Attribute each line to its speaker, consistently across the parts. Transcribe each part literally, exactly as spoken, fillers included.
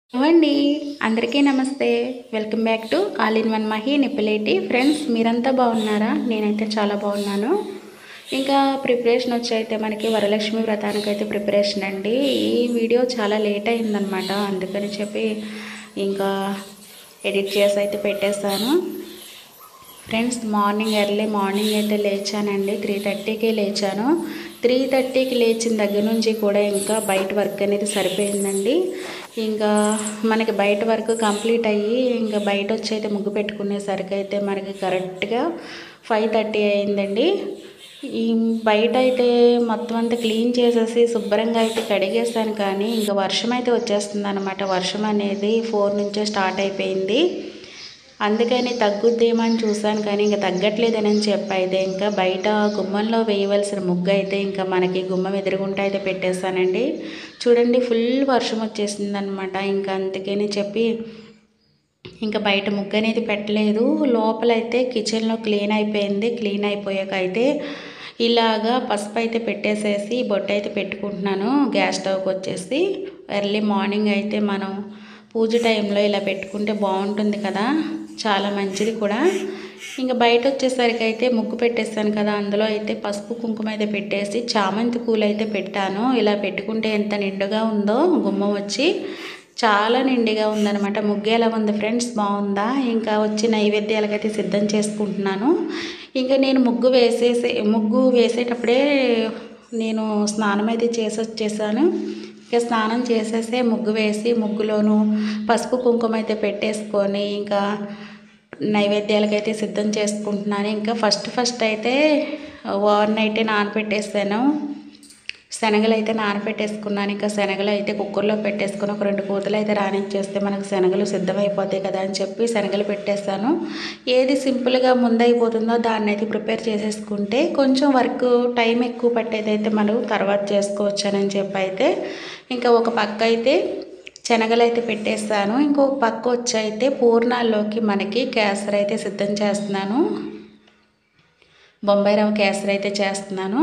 Speaker 1: ఏవండి, అందరికీ నమస్తే. Welcome back to all in one Mahi Nippileti. Friends, మీరంతా బాగున్నారా? నేనైతే చాలా బాగున్నాను. ఇంకా ప్రిపరేషన్ వచ్చి అయితే మనకి వరలక్ష్మి వ్రతానికి అయితే ప్రిపరేషన్ అండి. ఈ వీడియో చాలా లేట్ అయిందనమాట, అందుకని చెప్పి ఇంకా ఎడిట్ చేసి అయితే పెట్టేస్తాను. ఫ్రెండ్స్, మార్నింగ్ ఎర్లీ మార్నింగ్ అయితే లేచానండి. త్రీ థర్టీకి లేచాను. త్రీ థర్టీకి లేచిన దగ్గర నుంచి కూడా ఇంకా బయట వర్క్ అనేది సరిపోయిందండి. ఇంకా మనకి బయట వర్క్ కంప్లీట్ అయ్యి ఇంకా బయట వచ్చి అయితే ముగ్గు పెట్టుకునేసరికి అయితే మనకి కరెక్ట్గా ఫైవ్ థర్టీ అయిందండి. ఈ బయట అయితే మొత్తం అంతా క్లీన్ చేసేసి శుభ్రంగా అయితే కడిగేస్తాను, కానీ ఇంకా వర్షం అయితే వచ్చేస్తుంది అనమాట. వర్షం అనేది ఫోర్ నుంచే స్టార్ట్ అయిపోయింది. అందుకని తగ్గుద్దేమని చూశాను, కానీ ఇంకా తగ్గట్లేదని చెప్పి అయితే ఇంకా బయట గుమ్మంలో వేయవలసిన ముగ్గు అయితే ఇంకా మనకి గుమ్మం ఎదురుగుంట అయితే పెట్టేస్తానండి. చూడండి, ఫుల్ వర్షం వచ్చేసింది అనమాట. ఇంకా అందుకని చెప్పి ఇంకా బయట ముగ్గు అనేది పెట్టలేదు. లోపలైతే కిచెన్లో క్లీన్ అయిపోయింది. క్లీన్ అయిపోయాక అయితే ఇలాగా పసుపు అయితే పెట్టేసేసి బొట్టు అయితే పెట్టుకుంటున్నాను గ్యాస్ స్టవ్కి వచ్చేసి. ఎర్లీ మార్నింగ్ అయితే మనం పూజ టైంలో ఇలా పెట్టుకుంటే బాగుంటుంది కదా, చాలా మంచిది కూడా. ఇంకా బయట వచ్చేసరికి అయితే ముగ్గు పెట్టేస్తాను కదా, అందులో అయితే పసుపు కుంకుమ అయితే పెట్టేసి చామంతి పూలు అయితే పెట్టాను. ఇలా పెట్టుకుంటే ఎంత నిండుగా ఉందో గుమ్మం వచ్చి, చాలా నిండుగా ఉందనమాట. ముగ్గు ఎలా ఉంది ఫ్రెండ్స్, బాగుందా? ఇంకా వచ్చి నైవేద్యాలకైతే సిద్ధం చేసుకుంటున్నాను. ఇంకా నేను ముగ్గు వేసేసే ముగ్గు వేసేటప్పుడే నేను స్నానం అయితే చేసి వచ్చేసాను. ఇక స్నానం చేసేసే ముగ్గు వేసి ముగ్గులోను పసుపు కుంకుమ అయితే పెట్టేసుకొని ఇంకా నైవేద్యాలకైతే సిద్ధం చేసుకుంటున్నాను. ఇంకా ఫస్ట్ ఫస్ట్ అయితే ఓవర్ నైటే నానబెట్టేసాను. శనగలు అయితే నానబెట్టేసుకున్నాను. ఇంకా శనగలు అయితే కుక్కర్లో పెట్టేసుకుని ఒక రెండు కూతలు అయితే రానిచ్చేస్తే మనకు శనగలు సిద్ధమైపోతాయి కదా అని చెప్పి శనగలు పెట్టేస్తాను. ఏది సింపుల్గా ముందైపోతుందో దాన్ని అయితే ప్రిపేర్ చేసేసుకుంటే కొంచెం వర్క్ టైం ఎక్కువ పట్టేదైతే మనం తర్వాత చేసుకోవచ్చానని చెప్పి అయితే ఇంకా ఒక పక్క అయితే శనగలు అయితే పెట్టేస్తాను. ఇంకొక పక్క వచ్చి అయితే పూర్ణాల్లోకి మనకి కేసరి అయితే సిద్ధం చేస్తున్నాను. బొంబాయి రవ్వ కేసరి అయితే చేస్తున్నాను.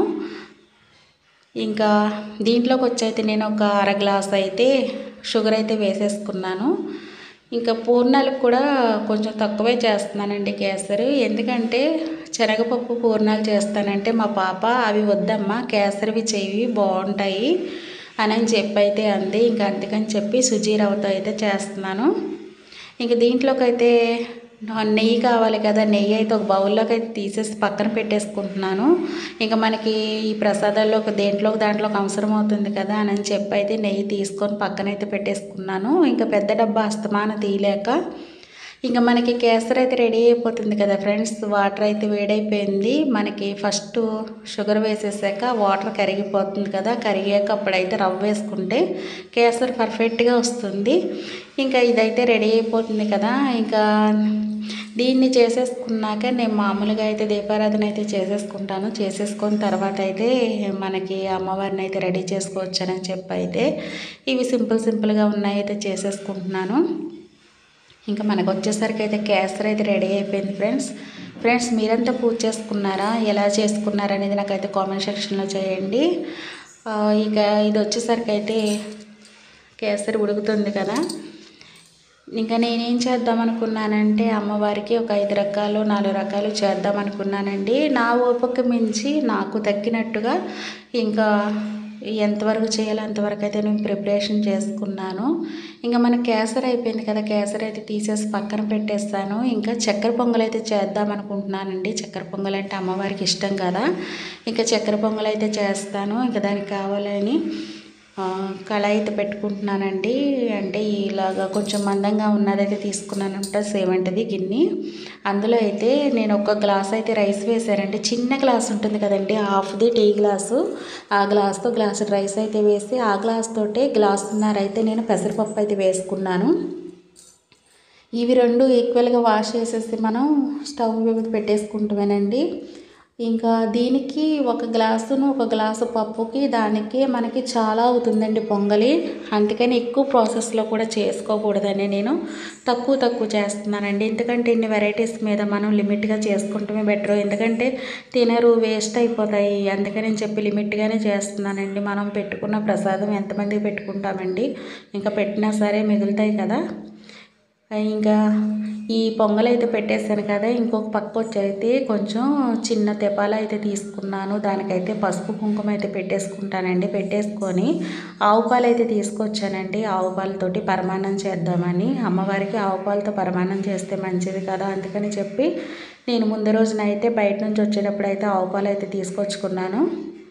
Speaker 1: ఇంకా దీంట్లోకి వచ్చి అయితే నేను ఒక అర గ్లాస్ అయితే షుగర్ అయితే వేసేసుకున్నాను. ఇంకా పూర్ణాలకు కూడా కొంచెం తక్కువే చేస్తున్నానండి కేసరి. ఎందుకంటే శనగపప్పు పూర్ణాలు చేస్తానంటే మా పాప అవి వద్దమ్మా కేసరివి చెయ్యి బాగుంటాయి అని అని చెప్పి అయితే అంది. ఇంకా అందుకని చెప్పి సుజీ రవ్వతో అయితే చేస్తున్నాను. ఇంక దీంట్లోకి అయితే నెయ్యి కావాలి కదా, నెయ్యి అయితే ఒక బౌల్లోకి అయితే తీసేసి పక్కన పెట్టేసుకుంటున్నాను. ఇంకా మనకి ఈ ప్రసాదాల్లోకి దేంట్లోకి దాంట్లోకి అవసరం అవుతుంది కదా అని చెప్పి అయితే నెయ్యి తీసుకొని పక్కనైతే పెట్టేసుకున్నాను. ఇంకా పెద్ద డబ్బా అస్తమాన తీయలేక ఇంకా మనకి కేసరి అయితే రెడీ అయిపోతుంది కదా ఫ్రెండ్స్. వాటర్ అయితే వేడైపోయింది. మనకి ఫస్ట్ షుగర్ వేసేసాక వాటర్ కరిగిపోతుంది కదా, కరిగాక అప్పుడైతే రవ్వ వేసుకుంటే కేసరి పర్ఫెక్ట్గా వస్తుంది. ఇంకా ఇదైతే రెడీ అయిపోతుంది కదా. ఇంకా దీన్ని చేసేసుకున్నాక నేను మామూలుగా అయితే దీపారాధన అయితే చేసేసుకుంటాను. చేసేసుకున్న తర్వాత అయితే మనకి అమ్మవారిని అయితే రెడీ చేసుకోవచ్చని చెప్పి అయితే ఇవి సింపుల్ సింపుల్గా ఉన్నాయి అయితే చేసేసుకుంటున్నాను. ఇంకా మనకు వచ్చేసరికి అయితే కేసరి అయితే రెడీ అయిపోయింది ఫ్రెండ్స్. ఫ్రెండ్స్, మీరంతా పూజ చేసుకున్నారా? ఎలా చేసుకున్నారా అనేది నాకైతే కామెంట్ సెక్షన్లో చేయండి. ఇక ఇది వచ్చేసరికి అయితే కేసరి ఉడుకుతుంది కదా. ఇంకా నేనేం చేద్దాం అనుకున్నానంటే అమ్మవారికి ఒక ఐదు రకాలు నాలుగు రకాలు చేద్దాం అనుకున్నానండి. నా ఓపిక మించి నాకు తగ్గినట్టుగా ఇంకా ఎంతవరకు చేయాలో అంతవరకు అయితే నేను ప్రిపరేషన్ చేసుకున్నాను. ఇంకా మన కేసరి అయిపోయింది కదా, కేసరి అయితే తీసేసి పక్కన పెట్టేస్తాను. ఇంకా చక్కెర పొంగల్ అయితే చేద్దాం అనుకుంటున్నానండి. చక్కెర పొంగల్ అంటే అమ్మవారికి ఇష్టం కదా. ఇంకా చక్కెర పొంగల్ అయితే చేస్తాను. ఇంకా దానికి కావాలని కళాయి అయితే పెట్టుకుంటున్నానండి. అంటే ఇలాగా కొంచెం మందంగా ఉన్నదైతే తీసుకున్నానంట, సేవంటిది గిన్నె. అందులో అయితే నేను ఒక గ్లాస్ అయితే రైస్ వేసానండి. చిన్న గ్లాస్ ఉంటుంది కదండి, హాఫ్ది టీ గ్లాసు, ఆ గ్లాస్తో గ్లాసు రైస్ అయితే వేసి ఆ గ్లాస్ తోటే గ్లాసున్నర అయితే నేను పెసరపప్పు అయితే వేసుకున్నాను. ఇవి రెండు ఈక్వల్గా వాష్ చేసేసి మనం స్టవ్ మీద పెట్టేసుకుంటామేనండి. ఇంకా దీనికి ఒక గ్లాసును ఒక గ్లాసు పప్పుకి దానికి మనకి చాలా అవుతుందండి పొంగలి. అందుకని ఎక్కువ ప్రాసెస్లో కూడా చేసుకోకూడదని నేను తక్కువ తక్కువ చేస్తున్నానండి. ఎందుకంటే ఇన్ని వెరైటీస్ మీద మనం లిమిట్గా చేసుకుంటమే బెటరు. ఎందుకంటే తినరు, వేస్ట్ అయిపోతాయి. అందుకని చెప్పి లిమిట్గానే చేస్తున్నానండి. మనం పెట్టుకున్న ప్రసాదం ఎంతమందికి పెట్టుకుంటామండి, ఇంకా పెట్టినా సరే మిగులుతాయి కదా. ఇంకా ఈ పొంగల్ అయితే పెట్టేశాను కదా. ఇంకొక పక్క వచ్చైతే కొంచెం చిన్న తెపాల అయితే తీసుకున్నాను. దానికైతే పసుపు కుంకుమ అయితే పెట్టేసుకుంటానండి. పెట్టేసుకొని ఆవు పాలు అయితే తీసుకొచ్చానండి. ఆవు పాలతోటి పరమాన్నం చేద్దామని. అమ్మవారికి ఆవు పాలతో పరమాన్నం చేస్తే మంచిది కదా, అందుకని చెప్పి నేను ముందు రోజున అయితే బయట నుంచి వచ్చేటప్పుడు అయితే ఆవు పాలు అయితే తీసుకొచ్చుకున్నాను.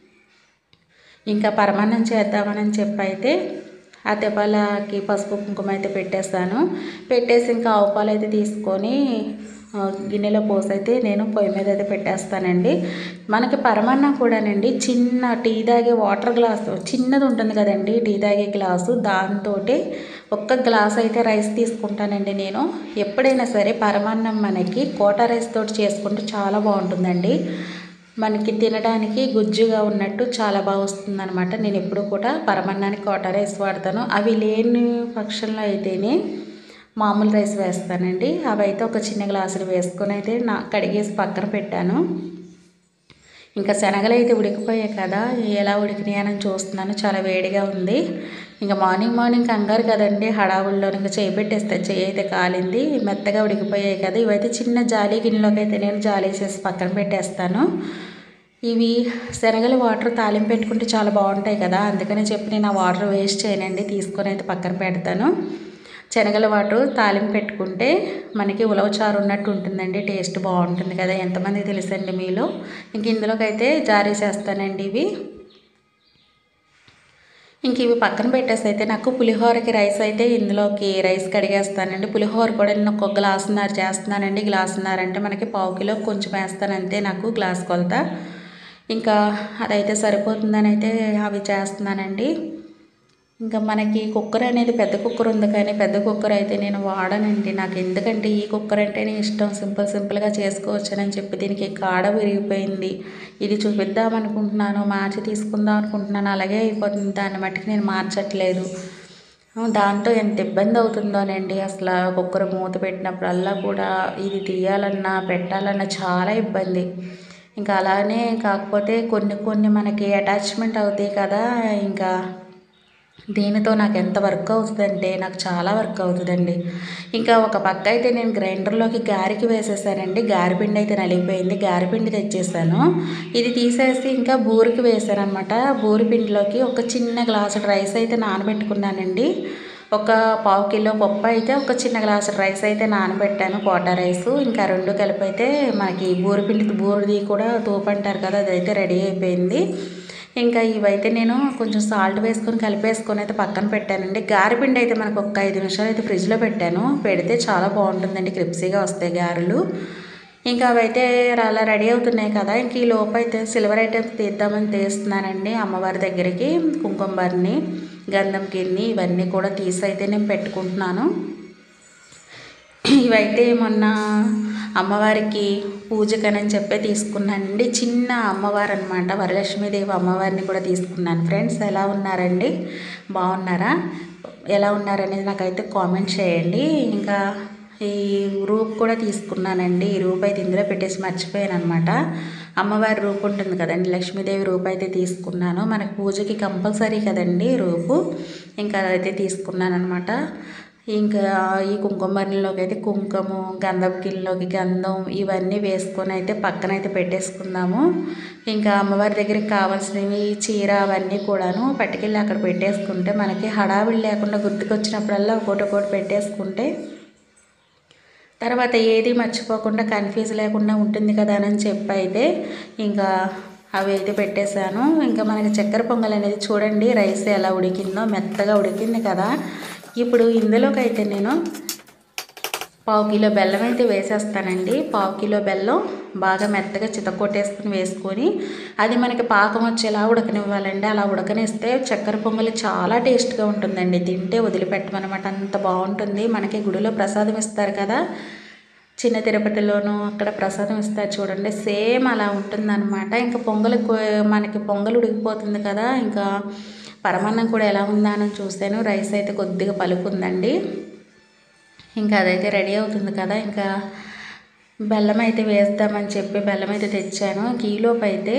Speaker 1: ఇంకా పరమాన్నం చేద్దామని చెప్పి అయితే ఆ తెపాలకి పసుపు కుంకుమ అయితే పెట్టేస్తాను. పెట్టేసి ఇంకా ఆవు పాలు అయితే తీసుకొని గిన్నెలో పోసి అయితే నేను పొయ్యి మీద అయితే పెట్టేస్తానండి. మనకి పరమాన్నం కూడానండి చిన్న టీ తాగే వాటర్ గ్లాసు చిన్నది ఉంటుంది కదండి, టీ తాగే గ్లాసు, దాంతో ఒక్క గ్లాస్ అయితే రైస్ తీసుకుంటానండి నేను. ఎప్పుడైనా సరే పరమాన్నం మనకి కోటా రైస్ తోటి చేసుకుంటే చాలా బాగుంటుందండి. మనకి తినడానికి గుజ్జుగా ఉన్నట్టు చాలా బాగా వస్తుంది అనమాట. నేను ఎప్పుడు కూడా పరమాన్నానికి కోటా రైస్ వాడతాను. అవి లేని పక్షంలో అయితేనే మామూలు రైస్ వేస్తానండి. అవి అయితే ఒక చిన్న గ్లాసులు వేసుకొని అయితే నా కడిగేసి పక్కన పెట్టాను. ఇంకా శనగలు అయితే ఉడికిపోయాయి కదా, ఎలా ఉడికినాయని చూస్తున్నాను. చాలా వేడిగా ఉంది. ఇంకా మార్నింగ్ మార్నింగ్ కంగారు కదండి, హడావుల్లో ఇంకా చేయి పెట్టేస్తే చేయి అయితే కాలింది. మెత్తగా ఉడికిపోయాయి కదా. ఇవైతే చిన్న జాలి గిన్నెలోకి అయితే నేను జాలి వేసేసి పక్కన పెట్టేస్తాను. ఇవి శనగలు వాటర్ తాలింపు పెట్టుకుంటే చాలా బాగుంటాయి కదా, అందుకని చెప్పి నేను ఆ వాటర్ వేస్ట్ చేయనండి, తీసుకొని అయితే పక్కన పెడతాను. శనగల వాటర్ తాలింపు పెట్టుకుంటే మనకి ఉలవచారు ఉన్నట్టు ఉంటుందండి. టేస్ట్ బాగుంటుంది కదా. ఎంతమందికి తెలుసండి మీలో. ఇంక ఇందులోకి అయితే జారేసేస్తానండి ఇవి. ఇంక ఇవి పక్కన పెట్టేసి అయితే నాకు పులిహోరకి రైస్ అయితే ఇందులోకి రైస్ కడిగేస్తానండి. పులిహోర కూడా నేను ఒక గ్లాసున్నర చేస్తున్నానండి. గ్లాసున్నర అంటే మనకి పావు కిలో కొంచెం వేస్తాను అంతే, నాకు గ్లాస్ కొలత. ఇంకా అదైతే సరిపోతుందని అయితే అవి చేస్తున్నానండి. ఇంకా మనకి కుక్కర్ అనేది పెద్ద కుక్కర్ ఉంది, కానీ పెద్ద కుక్కర్ అయితే నేను వాడనండి. నాకు ఎందుకంటే ఈ కుక్కర్ అంటేనే ఇష్టం. సింపుల్ సింపుల్గా చేసుకోవచ్చని చెప్పి దీనికి కాడ విరిగిపోయింది. ఇది చూపిద్దాం అనుకుంటున్నాను, మార్చి తీసుకుందాం అనుకుంటున్నాను, అలాగే అయిపోతుంది. దాన్ని మట్టుకు నేను మార్చట్లేదు. దాంతో ఎంత ఇబ్బంది అవుతుందోనండి. అసలు కుక్కర్ మూత పెట్టినప్పుడల్లా కూడా ఇది తీయాలన్నా పెట్టాలన్నా చాలా ఇబ్బంది. ఇంకా అలానే కాకపోతే కొన్ని కొన్ని మనకి అటాచ్మెంట్ అవుతాయి కదా. ఇంకా దీనితో నాకు ఎంత వర్క్ అవుతుందంటే నాకు చాలా వర్క్ అవుతుందండి. ఇంకా ఒక పక్క అయితే నేను గ్రైండర్లోకి గారికి వేసేసానండి. గారిపిండి అయితే నలిగిపోయింది, గారిపిండి తెచ్చేసాను. ఇది తీసేసి ఇంకా బూరికి వేసాను అనమాట. బూరి పిండిలోకి ఒక చిన్న గ్లాసు రైస్ అయితే నానబెట్టుకున్నానండి. ఒక పావు కిలో పప్పు అయితే ఒక చిన్న గ్లాసు రైస్ అయితే నానబెట్టాను, కోటా రైసు. ఇంకా రెండు కలిపి అయితే మనకి బూరిపిండి బూరిది కూడా తూపు అంటారు కదా, అదైతే రెడీ అయిపోయింది. ఇంకా ఇవైతే నేను కొంచెం సాల్ట్ వేసుకొని కలిపేసుకొని అయితే పక్కన పెట్టానండి. గారెపిండి అయితే మనకు ఒక ఐదు నిమిషాలు అయితే ఫ్రిడ్జ్లో పెట్టాను. పెడితే చాలా బాగుంటుందండి, క్రిప్సీగా వస్తాయి గారెలు. ఇంకా అవైతే అలా రెడీ అవుతున్నాయి కదా. ఇంక ఈ లోపు అయితే సిల్వర్ ఐటమ్స్ తీద్దామని తీస్తున్నానండి. అమ్మవారి దగ్గరికి కుంకుమ బరిని, గంధం గిన్నె ఇవన్నీ కూడా తీసి అయితే నేను పెట్టుకుంటున్నాను. ఇవైతే మొన్న అమ్మవారికి పూజకనని చెప్పే తీసుకున్నానండి. చిన్న అమ్మవారు అనమాట, వరలక్ష్మీదేవి అమ్మవారిని కూడా తీసుకున్నాను. ఫ్రెండ్స్ ఎలా ఉన్నారండి, బాగున్నారా? ఎలా ఉన్నారనేది నాకైతే కామెంట్ చేయండి. ఇంకా ఈ రూప్ కూడా తీసుకున్నానండి. ఈ రూప్ అయితే ఇందులో పెట్టేసి మర్చిపోయాను అనమాట. అమ్మవారి రూపు ఉంటుంది కదండి, లక్ష్మీదేవి రూపు అయితే తీసుకున్నాను. మనకు పూజకి కంపల్సరీ కదండి రూపు. ఇంకా అదైతే తీసుకున్నాను అనమాట. ఇంకా ఈ కుంకుమ బరిలోకి అయితే కుంకుమ, గంధపు గిన్నెలోకి గంధం ఇవన్నీ వేసుకొని అయితే పక్కన అయితే పెట్టేసుకుందాము. ఇంకా అమ్మవారి దగ్గరికి కావాల్సినవి చీర అవన్నీ కూడాను పట్టుకెళ్ళి అక్కడ పెట్టేసుకుంటే మనకి హడావిడి లేకుండా గుర్తుకొచ్చినప్పుడల్లా ఒకటి ఒకటి పెట్టేసుకుంటే తర్వాత ఏది మర్చిపోకుండా కన్ఫ్యూజ్ లేకుండా ఉంటుంది కదా అని చెప్పి అయితే ఇంకా అవి అయితే పెట్టేశాను. ఇంకా మనకి చక్కెర పొంగల్ అనేది చూడండి, రైస్ ఎలా ఉడికిందో, మెత్తగా ఉడికింది కదా. ఇప్పుడు ఇందులోకి అయితే నేను పావు కిలో బెల్లం అయితే వేసేస్తానండి. పావు కిలో బెల్లం బాగా మెత్తగా చితకొట్టేసుకుని వేసుకొని అది మనకి పాకం వచ్చేలా ఉడకనివ్వాలండి. అలా ఉడకనిస్తే చక్కెర పొంగలి చాలా టేస్ట్గా ఉంటుందండి. తింటే వదిలిపెట్టమన్నమాట, అంత బాగుంటుంది. మనకి గుడిలో ప్రసాదం ఇస్తారు కదా, చిన్న తిరుపతిలోనూ అక్కడ ప్రసాదం ఇస్తారు చూడండి, సేమ్ అలా ఉంటుందన్నమాట. ఇంకా పొంగల్ మనకి పొంగల్ ఉడికిపోతుంది కదా, ఇంకా పరమాన్నం కూడా ఎలా ఉందా అని చూసాను. రైస్ అయితే కొద్దిగా పలుకుందండి. ఇంకా అదైతే రెడీ అవుతుంది కదా, ఇంకా బెల్లం అయితే వేస్తామని చెప్పి బెల్లం అయితే తెచ్చాను. ఈలోపు అయితే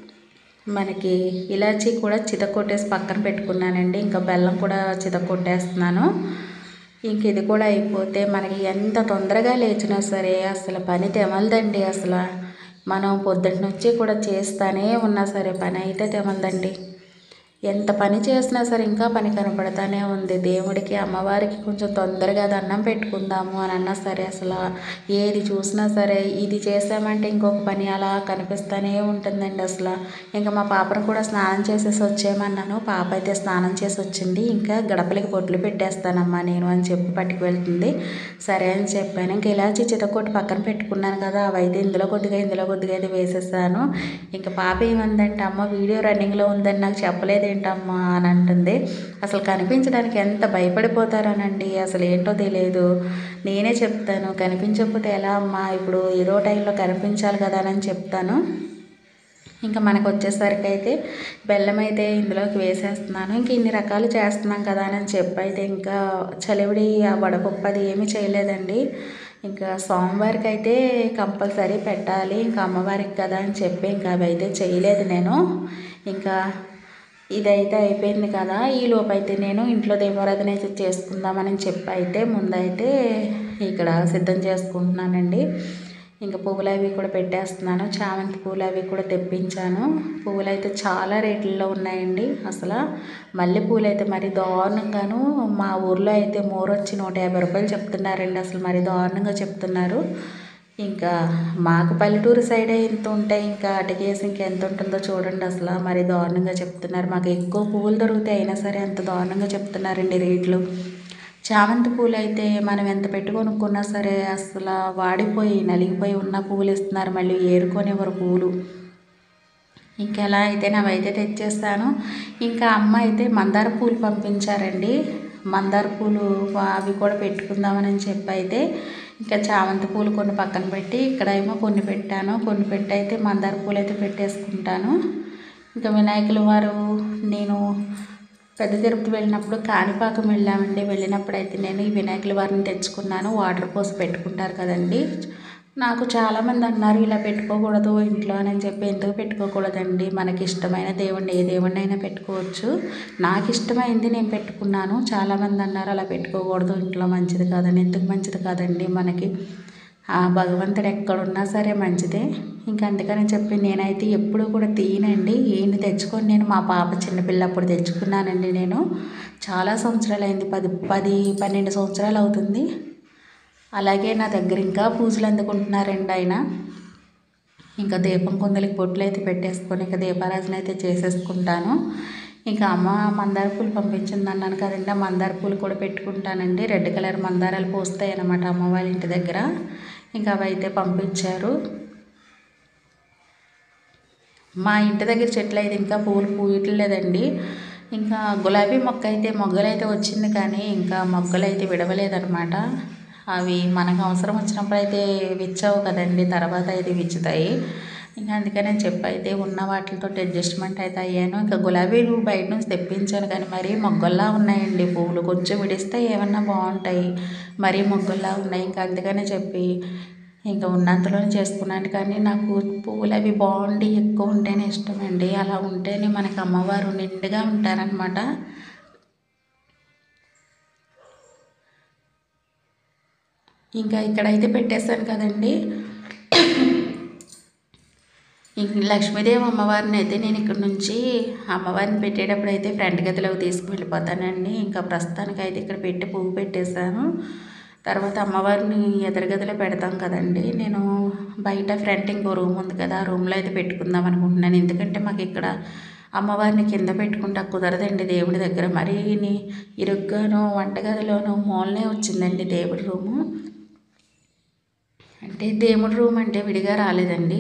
Speaker 1: మనకి ఇలాచీ కూడా చితకొట్టేసి పక్కన పెట్టుకున్నానండి. ఇంకా బెల్లం కూడా చితకొట్టేస్తున్నాను. ఇంక ఇది కూడా అయిపోతే మనకి ఎంత తొందరగా లేచినా సరే అసలు పని తెమలదండి. అసలు మనం పొద్దుటి నుంచి కూడా చేస్తూనే ఉన్నా సరే పని అయితే తెమలదండి. ఎంత పని చేసినా సరే ఇంకా పని కనపడతానే ఉంది. దేవుడికి అమ్మవారికి కొంచెం తొందరగా దండం పెట్టుకుందాము అని అన్నా సరే అసలు ఏది చూసినా సరే ఇది చేసామంటే ఇంకొక పని అలా కనిపిస్తూనే ఉంటుందండి. అసలు ఇంకా మా పాపను కూడా స్నానం చేసేసి వచ్చేయమన్నాను. పాప అయితే స్నానం చేసి వచ్చింది. ఇంకా గడపలకి బొట్లు పెట్టేస్తానమ్మా నేను అని చెప్పి పట్టుకు వెళ్తుంది. సరే అని చెప్పాను. ఇంకా ఇలాచి చితకొట్టి పక్కన పెట్టుకున్నాను కదా, అవైతే ఇందులో కొద్దిగా ఇందులో కొద్దిగా అయితే వేసేసాను. ఇంకా పాప ఏమందంటే, అమ్మ వీడియో రన్నింగ్లో ఉందని నాకు చెప్పలేదు ఏంటమ్మా అని అంటుంది. అసలు కనిపించడానికి ఎంత భయపడిపోతారనండి, అసలు ఏంటో తెలియదు. నేనే చెప్తాను, కనిపించకపోతే ఎలా అమ్మా, ఇప్పుడు ఏదో టైంలో కనిపించాలి కదా అని చెప్తాను. ఇంకా మనకు వచ్చేసరికి అయితే బెల్లం అయితే ఇందులోకి వేసేస్తున్నాను. ఇంక ఇన్ని రకాలు చేస్తున్నాం కదా అని చెప్పి అయితే ఇంకా చలివిడి ఆ వడపప్పు అది ఏమీ చేయలేదండి. ఇంకా సోమవారికి అయితే కంపల్సరీ పెట్టాలి, ఇంకా అమ్మవారికి కదా అని చెప్పి ఇంకా అవి అయితే చేయలేదు నేను. ఇంకా ఇదైతే అయిపోయింది కదా, ఈ లోపు అయితే నేను ఇంట్లో దీపారాధన అయితే చేసుకుందామని చెప్పి అయితే ముందైతే ఇక్కడ సిద్ధం చేసుకుంటున్నానండి. ఇంకా పువ్వులు అవి కూడా పెట్టేస్తున్నాను. చామంతి పూలు అవి కూడా తెప్పించాను. పువ్వులు అయితే చాలా రేట్లలో ఉన్నాయండి. అసలు మల్లె పూలు అయితే మరి దారుణంగాను, మా ఊర్లో అయితే మోరొచ్చి నూట యాభై రూపాయలు చెప్తున్నారండి. అసలు మరి దారుణంగా చెప్తున్నారు. ఇంకా మాకు పల్లెటూరు సైడే ఇంత ఉంటాయి, ఇంకా అటుకేసి ఇంకెంత ఉంటుందో చూడండి. అసలు మరి దారుణంగా చెప్తున్నారు. మాకు ఎక్కువ పువ్వులు దొరుకుతాయి అయినా సరే అంత దారుణంగా చెప్తున్నారండి రేట్లు. చామంతి పూలు అయితే మనం ఎంత పెట్టి కొనుక్కున్నా సరే అసలు వాడిపోయి నలిగిపోయి ఉన్న పూలు ఇస్తున్నారు, మళ్ళీ ఏరుకొనేవారు పూలు. ఇంకెలా అయితే నావైతే తెచ్చేస్తాను. ఇంకా అమ్మ అయితే మందార పూలు పంపించారండి. మందార పూలు అవి కూడా పెట్టుకుందామని చెప్పి అయితే ఇంకా చామంతి పూలు కొన్ని పక్కన పెట్టి ఇక్కడ ఏమో కొన్ని పెట్టాను. కొన్ని పెట్టి అయితే మందార పూలు అయితే పెట్టేసుకుంటాను. ఇంకా వినాయకుల వారు నేను పెద్ద తిరుపతి వెళ్ళినప్పుడు కాణిపాకం వెళ్ళామండి. వెళ్ళినప్పుడు అయితే నేను ఈ వినాయకుల వారిని తెచ్చుకున్నాను. వాటర్ పోసి పెట్టుకుంటారు కదండి. నాకు చాలామంది అన్నారు ఇలా పెట్టుకోకూడదు ఇంట్లో అని చెప్పి. ఎందుకు పెట్టుకోకూడదండి, మనకి ఇష్టమైన దేవుడిని ఏ దేవుడిని అయినా పెట్టుకోవచ్చు. నాకు ఇష్టమైంది నేను పెట్టుకున్నాను. చాలామంది అన్నారు అలా పెట్టుకోకూడదు ఇంట్లో, మంచిది కాదని. ఎందుకు మంచిది కాదండి, మనకి ఆ భగవంతుడు ఎక్కడున్నా సరే మంచిదే. ఇంకా అందుకని చెప్పి నేనైతే ఎప్పుడూ కూడా తీయనండి. ఈయన్ని తెచ్చుకొని నేను మా పాప చిన్నపిల్లప్పుడు తెచ్చుకున్నానండి. నేను చాలా సంవత్సరాలు అయింది, పది పది పన్నెండు సంవత్సరాలు అవుతుంది. అలాగే నా దగ్గర ఇంకా పూజలు అందుకుంటున్నారండి ఆయన. ఇంకా దీపం కుందలకి బొట్లు అయితే పెట్టేసుకొని ఇంకా దీపారాజన అయితే చేసేసుకుంటాను. ఇంకా అమ్మ మందార పూలు పంపించింది అన్నాను కదండి, ఆ మందార పూలు కూడా పెట్టుకుంటానండి. రెడ్ కలర్ మందారాలు పూస్తాయి అన్నమాట అమ్మ వాళ్ళ ఇంటి దగ్గర. ఇంకా అవి అయితే పంపించారు. మా ఇంటి దగ్గర చెట్లు అయితే ఇంకా పూలు పూయట్లేదండి. ఇంకా గులాబీ మొక్క అయితే మొగ్గలు అయితే వచ్చింది, కానీ ఇంకా మొగ్గలు అయితే విడవలేదన్నమాట. అవి మనకు అవసరం వచ్చినప్పుడు అయితే విచ్చవు కదండి, తర్వాత అయితే విచ్చుతాయి. ఇంకా అందుకని చెప్పి అయితే ఉన్న వాటితో అడ్జస్ట్మెంట్ అయితే అయ్యాను. ఇంకా గులాబీలు బయట నుంచి తెప్పించాను, కానీ మరీ మొగ్గల్లా ఉన్నాయండి పువ్వులు. కొంచెం విడిస్తే ఏమన్నా బాగుంటాయి, మరీ మొగ్గల్లా ఉన్నాయి. ఇంకా అందుకనే చెప్పి ఇంకా ఉన్నంతలోనే చేసుకున్నాను. కానీ నాకు పువ్వులు అవి బాగుండి ఎక్కువ ఉంటేనే ఇష్టమండి. అలా ఉంటేనే మనకి అమ్మవారు నిండుగా ఉంటారనమాట. ఇంకా ఇక్కడైతే పెట్టేశాను కదండి. లక్ష్మీదేవి అమ్మవారిని అయితే నేను ఇక్కడ నుంచి అమ్మవారిని పెట్టేటప్పుడు అయితే ఫ్రంట్ గదిలోకి తీసుకువెళ్ళిపోతానండి. ఇంకా ప్రస్తుతానికి అయితే ఇక్కడ పెట్టి పువ్వు పెట్టేశాను. తర్వాత అమ్మవారిని ఎదురుగదిలో పెడతాం కదండి. నేను బయట ఫ్రంట్ ఇంకో రూమ్ ఉంది కదా, ఆ రూమ్లో అయితే పెట్టుకుందాం అనుకుంటున్నాను. ఎందుకంటే మాకు ఇక్కడ అమ్మవారిని కింద పెట్టుకుంటా కుదరదండి దేవుడి దగ్గర. మరీ ఇరుగ్గాను వంటగదిలోనూ మూలనే వచ్చిందండి దేవుడి రూము. అంటే దేవుడి రూమ్ అంటే విడిగా రాలేదండి.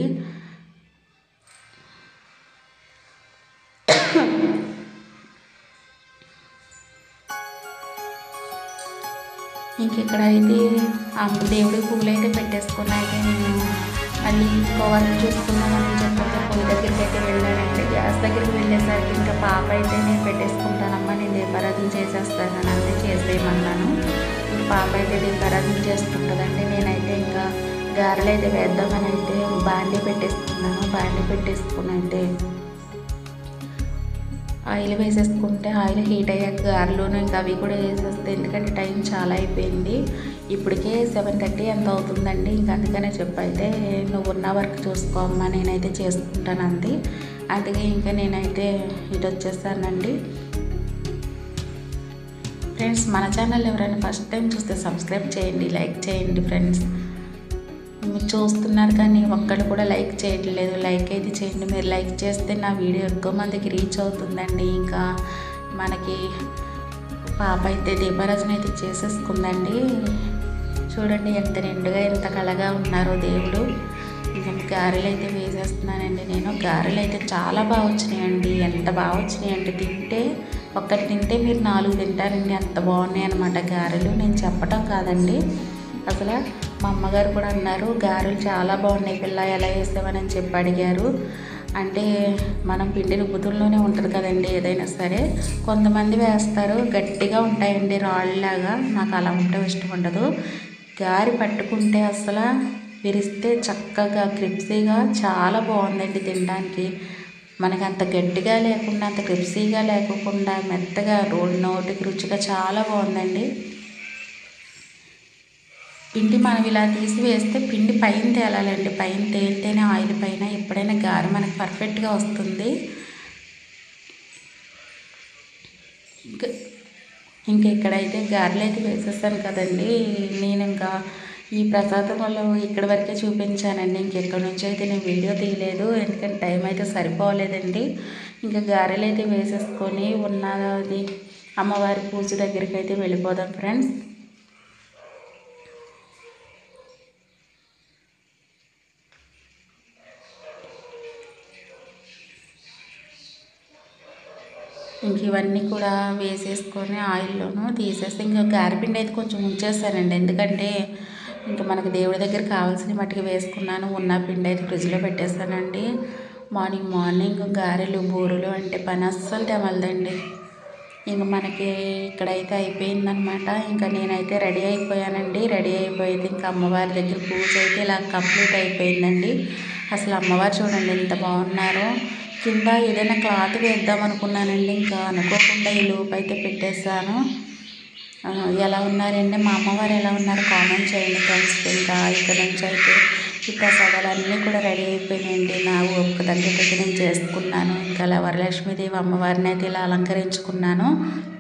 Speaker 1: ఇంక ఇక్కడ అయితే దేవుడి పూలు అయితే పెట్టేసుకున్న అయితే నేను మళ్ళీ ఇంకో వర్క్ చూసుకున్నామని చెప్పి పొయ్యి దగ్గరికి అయితే వెళ్ళానండి. గ్యాస్ దగ్గరికి వెళ్ళేసరికి ఇంకా పాప అయితే నేను పెట్టేసుకుంటానమ్మా, నేను దీపారాధన చేసేస్తానని అంటే చేసేయమన్నాను. ఇంక పాప అయితే దీపారాధన చేసుకుంటుందండి. నేనైతే ఇంకా గారెలు అయితే వేద్దామని అయితే బాండీ పెట్టేసుకున్నాను. బాండీ పెట్టేసుకుని అయితే ఆయిల్ వేసేసుకుంటే ఆయిల్ హీట్ అయ్యాక గారెలోనూ ఇంకా అవి కూడా వేసేస్తే, ఎందుకంటే టైం చాలా అయిపోయింది. ఇప్పటికే సెవెన్ థర్టీ ఎంత అవుతుందండి. ఇంక అందుకనే చెప్పైతే నువ్వు ఉన్న వర్క్ చూసుకోమ్మా, నేనైతే చేసుకుంటాను అంది. అందుకే ఇంకా నేనైతే ఇటు వచ్చేస్తానండి. ఫ్రెండ్స్, మన ఛానల్ ఎవరైనా ఫస్ట్ టైం చూస్తే సబ్స్క్రైబ్ చేయండి, లైక్ చేయండి. ఫ్రెండ్స్, మీరు చూస్తున్నారు కానీ ఒక్కళ్ళు కూడా లైక్ చేయట్లేదు. లైక్ అయితే చేయండి. మీరు లైక్ చేస్తే నా వీడియో ఎక్కువ మందికి రీచ్ అవుతుందండి. ఇంకా మనకి పాప అయితే దీపారాజన అయితే చేసేసుకుందండి. చూడండి ఎంత నిండుగా ఎంత కళగా ఉన్నారో దేవుడు. ఇంకా గారెలు అయితే వేసేస్తున్నానండి. నేను గారెలు అయితే చాలా బాగా వచ్చినాయండి. ఎంత బాగా వచ్చినాయంటే తింటే ఒక్కటి తింటే మీరు నాలుగు తింటారండి, అంత బాగున్నాయి అన్నమాట గారెలు. నేను చెప్పటం కాదండి, అసలు మా అమ్మగారు కూడా అన్నారు గారెలు చాలా బాగున్నాయి పిల్ల, ఎలా వేసావని చెప్పి అడిగారు. అంటే మనం పిండి రుబ్బుతుల్లోనే ఉంటుంది కదండి ఏదైనా సరే. కొంతమంది వేస్తారు గట్టిగా ఉంటాయండి రాళ్ళలాగా, నాకు అలా ఉంటే ఇష్టం ఉండదు. గారి పట్టుకుంటే అసలు విరిస్తే చక్కగా క్రిప్సీగా చాలా బాగుందండి తినడానికి. మనకి అంత గట్టిగా లేకుండా అంత క్రిప్సీగా లేకుండా మెత్తగా రోడ్ నోటికి రుచిగా చాలా బాగుందండి. పిండి మనం ఇలా తీసి వేస్తే పిండి పైన తేలాలండి. పైన తేలితేనే ఆయిల్ పైన ఎప్పుడైనా గారె మనకు పర్ఫెక్ట్గా వస్తుంది. ఇంకా ఇంకా ఇక్కడైతే గారెలు అయితే వేసేస్తాను కదండి. నేను ఇంకా ఈ ప్రసాదం వల్ల ఇక్కడి వరకే చూపించానండి. ఇంకెక్కడి నుంచి అయితే నేను వీడియో తీయలేదు, ఎందుకంటే టైం అయితే సరిపోలేదండి. ఇంకా గారెలు అయితే వేసేసుకొని ఉన్నది అమ్మవారి పూజ దగ్గరికి అయితే వెళ్ళిపోదాం ఫ్రెండ్స్. ఇంక ఇవన్నీ కూడా వేసేసుకొని ఆయిల్లోనూ తీసేసి ఇంకా గారెపిండి అయితే కొంచెం ఉంచేస్తానండి. ఎందుకంటే ఇంకా మనకు దేవుడి దగ్గర కావాల్సిన మట్టుకు వేసుకున్నాను. ఉన్న పిండి అయితే ఫ్రిడ్జ్లో పెట్టేస్తానండి. మార్నింగ్ మార్నింగ్ గారెలు బూరెలు అంటే పని అస్సలు తెమలదండి. ఇంక మనకి ఇక్కడైతే అయిపోయిందనమాట. ఇంకా నేనైతే రెడీ అయిపోయానండి. రెడీ అయిపోయింది ఇంకా అమ్మవారి దగ్గర పూజ అయితే ఇలా కంప్లీట్ అయిపోయిందండి. అసలు అమ్మవారు చూడండి ఎంత బాగున్నారో. కింద ఏదైనా క్లాత్ వేద్దాం అనుకున్నానండి, ఇంకా అనుకోకుండా ఈ లూప్ అయితే పెట్టేశాను. ఎలా ఉన్నారండి మా అమ్మవారు, ఎలా ఉన్నారు కామెంట్ చేయండి ఫ్రెండ్స్. ఇంకా ఇక్కడ నుంచి అయితే ఈ ప్రసాదాలన్నీ కూడా రెడీ అయిపోయినాయండి. నా ఒక్క దగ్గర దగ్గర నేను చేసుకున్నాను. ఇంకా అలా వరలక్ష్మీదేవి అమ్మవారిని అయితే ఇలా అలంకరించుకున్నాను.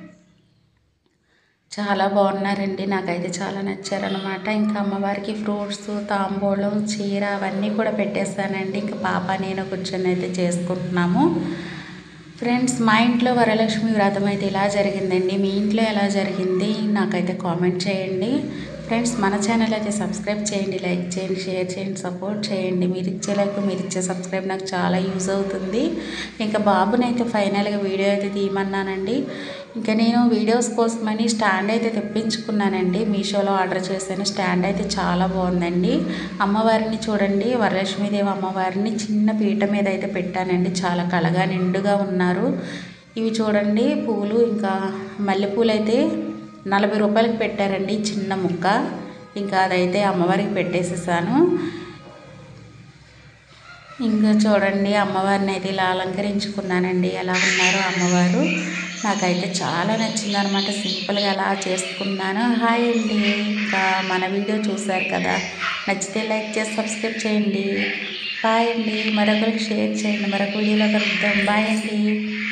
Speaker 1: చాలా బాగున్నారండి, నాకైతే చాలా నచ్చారనమాట. ఇంకా అమ్మవారికి ఫ్రూట్స్, తాంబూలం, చీర అవన్నీ కూడా పెట్టేస్తానండి. ఇంకా పాప నేను కూర్చొని అయితే చేసుకుంటున్నాము. ఫ్రెండ్స్, మా ఇంట్లో వరలక్ష్మి వ్రతం అయితే ఇలా జరిగిందండి. మీ ఇంట్లో ఎలా జరిగింది నాకైతే కామెంట్ చేయండి. ఫ్రెండ్స్, మన ఛానల్ అయితే సబ్స్క్రైబ్ చేయండి, లైక్ చేయండి, షేర్ చేయండి, సపోర్ట్ చేయండి. మీరు ఇచ్చే లైక్, మీరు ఇచ్చే సబ్స్క్రైబ్ నాకు చాలా యూజ్ అవుతుంది. ఇంకా బాబునైతే ఫైనల్గా వీడియో అయితే తీయమన్నానండి. ఇంకా నేను వీడియోస్ కోసమని స్టాండ్ అయితే తెప్పించుకున్నానండి. మీషోలో ఆర్డర్ చేశాను. స్టాండ్ అయితే చాలా బాగుందండి. అమ్మవారిని చూడండి, వరలక్ష్మీదేవి అమ్మవారిని చిన్న పీట మీద అయితే పెట్టానండి. చాలా కళగా నిండుగా ఉన్నారు. ఇవి చూడండి పూలు, ఇంకా మల్లెపూలు అయితే నలభై రూపాయలకి పెట్టారండి చిన్న ముక్క. ఇంకా అదైతే అమ్మవారికి పెట్టేసేసాను. ఇంకా చూడండి అమ్మవారిని అయితే ఇలా అలంకరించుకున్నానండి. ఎలా ఉన్నారో అమ్మవారు, నాకైతే చాలా నచ్చింది అనమాట. సింపుల్గా అలా చేసుకున్నాను. హాయ్ అండి, ఇంకా మన వీడియో చూసారు కదా, నచ్చితే లైక్ చేసి సబ్స్క్రైబ్ చేయండి. బాయ్ అండి, మరొకరికి షేర్ చేయండి. మరొక వీడియోలో కలుద్దాం. బాయ్ అండి.